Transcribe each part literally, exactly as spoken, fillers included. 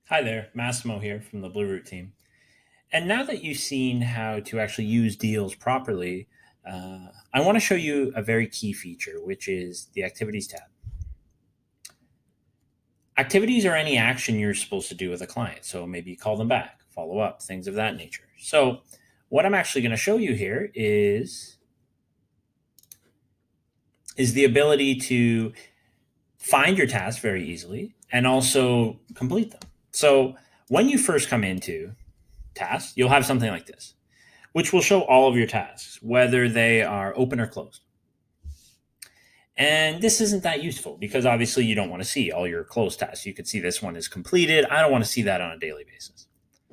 Hi there, Massimo here from the BluRoot team. And now that you've seen how to actually use deals properly, uh, I want to show you a very key feature, which is the Activities tab. Activities are any action you're supposed to do with a client. So maybe call them back, follow up, things of that nature. So what I'm actually going to show you here is, is the ability to find your tasks very easily and also complete them. So when you first come into tasks, you'll have something like this, which will show all of your tasks, whether they are open or closed. And this isn't that useful because obviously you don't want to see all your closed tasks. You could see this one is completed. I don't want to see that on a daily basis.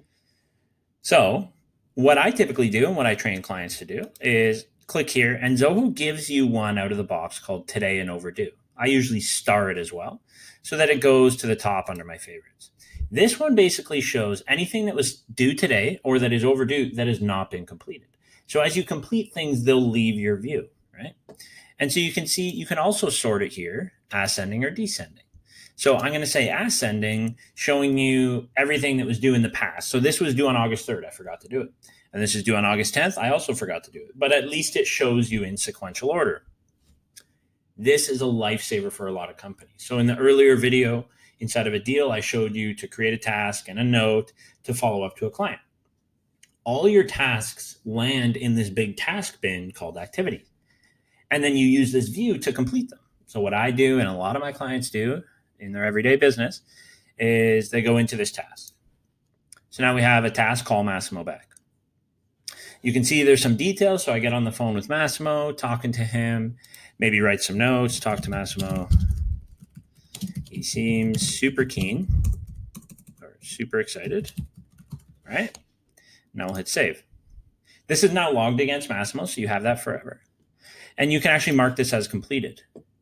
So what I typically do and what I train clients to do is click here, and Zoho gives you one out of the box called Today and Overdue. I usually star it as well so that it goes to the top under my favorites. This one basically shows anything that was due today or that is overdue that has not been completed. So as you complete things, they'll leave your view, right? And so you can see, you can also sort it here, ascending or descending. So I'm going to say ascending, showing you everything that was due in the past. So this was due on August third. I forgot to do it. And this is due on August tenth. I also forgot to do it. But at least it shows you in sequential order. This is a lifesaver for a lot of companies. So in the earlier video, inside of a deal, I showed you to create a task and a note to follow up to a client. All your tasks land in this big task bin called activities. And then you use this view to complete them. So what I do and a lot of my clients do in their everyday business is they go into this task. So now we have a task, call Massimo back. You can see there's some details. So I get on the phone with Massimo, talking to him, maybe write some notes, talk to Massimo. He seems super keen or super excited, right? Now we'll hit save. This is now logged against Massimo, so you have that forever. And you can actually mark this as completed.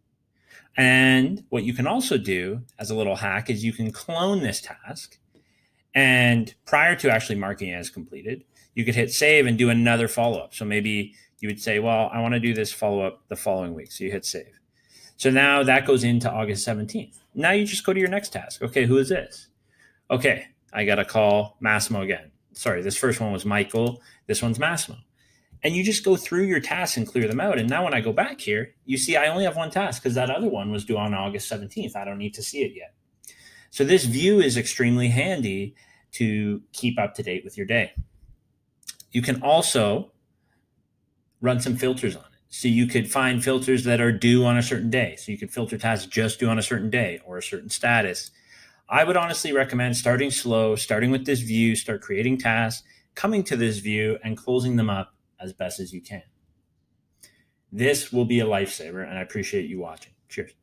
And what you can also do as a little hack is you can clone this task. And prior to actually marking it as completed, you could hit save and do another follow-up. So maybe you would say, well, I want to do this follow-up the following week. So you hit save. So now that goes into August seventeenth. Now you just go to your next task. Okay, who is this? Okay, I got to call Massimo again. Sorry, this first one was Michael. This one's Massimo. And you just go through your tasks and clear them out. And now when I go back here, you see I only have one task because that other one was due on August seventeenth. I don't need to see it yet. So this view is extremely handy to keep up to date with your day. You can also run some filters on it. So you could find filters that are due on a certain day. So you could filter tasks just due on a certain day or a certain status. I would honestly recommend starting slow, starting with this view, start creating tasks, coming to this view and closing them up as best as you can. This will be a lifesaver, and I appreciate you watching. Cheers.